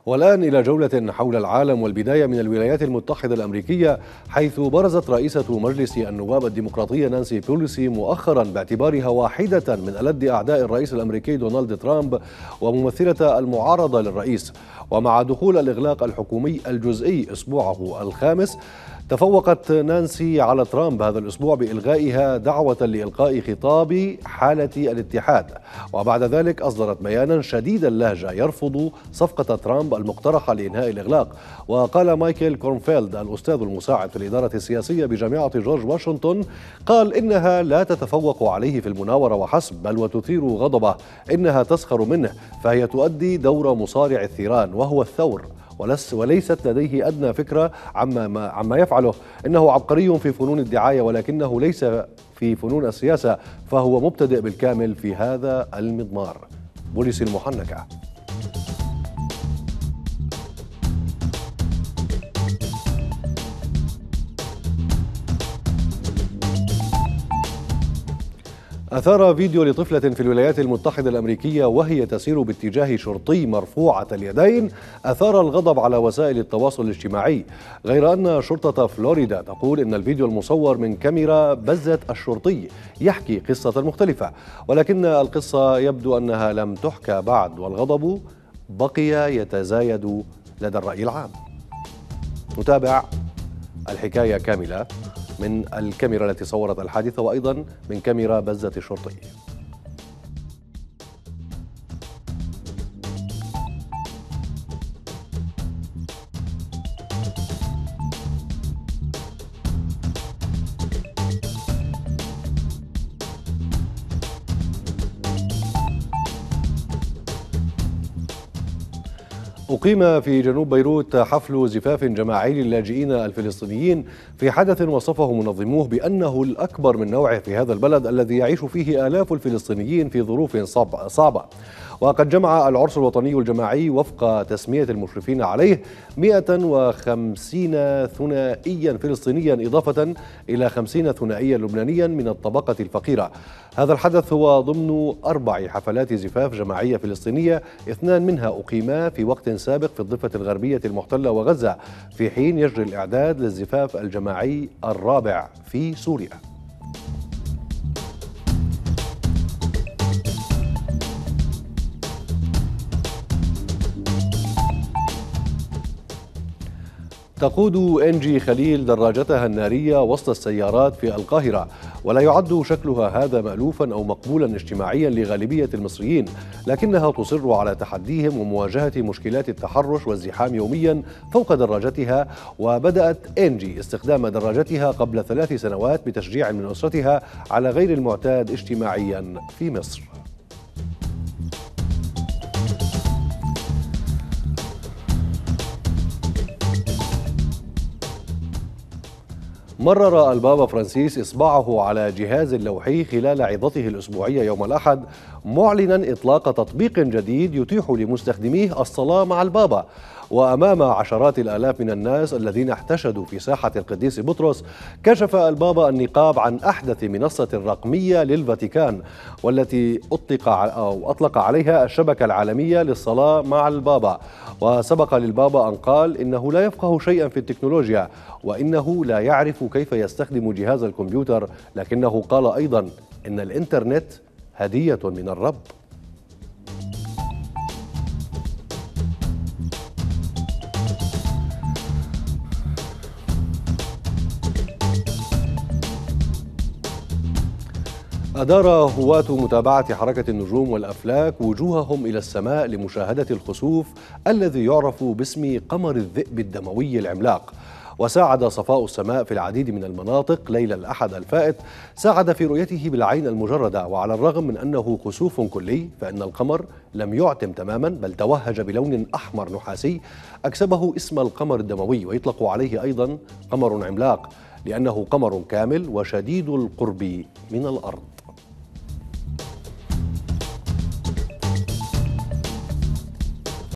والآن إلى جولة حول العالم، والبداية من الولايات المتحدة الأمريكية، حيث برزت رئيسة مجلس النواب الديمقراطية نانسي بيلوسي مؤخرا باعتبارها واحدة من ألد أعداء الرئيس الأمريكي دونالد ترامب وممثلة المعارضة للرئيس. ومع دخول الإغلاق الحكومي الجزئي أسبوعه الخامس، تفوقت نانسي على ترامب هذا الأسبوع بإلغائها دعوة لإلقاء خطاب حالة الاتحاد، وبعد ذلك أصدرت بيانا شديد اللهجة يرفض صفقة ترامب المقترحة لإنهاء الإغلاق. وقال مايكل كورنفيلد الأستاذ المساعد في الإدارة السياسية بجامعة جورج واشنطن، قال إنها لا تتفوق عليه في المناورة وحسب، بل وتثير غضبه، إنها تسخر منه، فهي تؤدي دور مصارع الثيران وهو الثور، وليست لديه أدنى فكرة عما يفعله. إنه عبقري في فنون الدعاية، ولكنه ليس في فنون السياسة، فهو مبتدئ بالكامل في هذا المضمار. بوليسي المحنكة. أثار فيديو لطفلة في الولايات المتحدة الأمريكية وهي تسير باتجاه شرطي مرفوعة اليدين أثار الغضب على وسائل التواصل الاجتماعي، غير أن شرطة فلوريدا تقول إن الفيديو المصور من كاميرا بزة الشرطي يحكي قصة مختلفة، ولكن القصة يبدو أنها لم تحكى بعد، والغضب بقي يتزايد لدى الرأي العام. نتابع الحكاية كاملة من الكاميرا التي صورت الحادثة، وأيضا من كاميرا بزة الشرطي. أقيم في جنوب بيروت حفل زفاف جماعي للاجئين الفلسطينيين في حدث وصفه منظموه بأنه الأكبر من نوعه في هذا البلد الذي يعيش فيه آلاف الفلسطينيين في ظروف صعبة. وقد جمع العرس الوطني الجماعي وفق تسمية المشرفين عليه 150 ثنائيا فلسطينيا، إضافة إلى 50 ثنائيا لبنانيا من الطبقة الفقيرة. هذا الحدث هو ضمن 4 حفلات زفاف جماعية فلسطينية، 2 منها أقيما في وقت سابق في الضفة الغربية المحتلة وغزة، في حين يجري الإعداد للزفاف الجماعي الرابع في سوريا. تقود إنجي خليل دراجتها النارية وسط السيارات في القاهرة، ولا يعد شكلها هذا مألوفا أو مقبولا اجتماعيا لغالبية المصريين، لكنها تصر على تحديهم ومواجهة مشكلات التحرش والزحام يوميا فوق دراجتها. وبدأت إنجي استخدام دراجتها قبل 3 سنوات بتشجيع من أسرتها على غير المعتاد اجتماعيا في مصر. مرر البابا فرانسيس إصبعه على جهاز لوحي خلال عظته الأسبوعية يوم الأحد، معلنا إطلاق تطبيق جديد يتيح لمستخدميه الصلاة مع البابا. وأمام عشرات الآلاف من الناس الذين احتشدوا في ساحة القديس بطرس، كشف البابا النقاب عن أحدث منصة رقمية للفاتيكان، والتي أطلق عليها الشبكة العالمية للصلاة مع البابا. وسبق للبابا أن قال إنه لا يفقه شيئا في التكنولوجيا، وإنه لا يعرف كيف يستخدم جهاز الكمبيوتر، لكنه قال أيضا إن الإنترنت هدية من الرب. أدار هواة متابعة حركة النجوم والأفلاك وجوههم إلى السماء لمشاهدة الخسوف الذي يعرف باسم قمر الذئب الدموي العملاق. وساعد صفاء السماء في العديد من المناطق ليلة الأحد الفائت، ساعد في رؤيته بالعين المجردة. وعلى الرغم من أنه خسوف كلي، فإن القمر لم يعتم تماما، بل توهج بلون أحمر نحاسي أكسبه اسم القمر الدموي، ويطلق عليه أيضا قمر عملاق لأنه قمر كامل وشديد القرب من الأرض.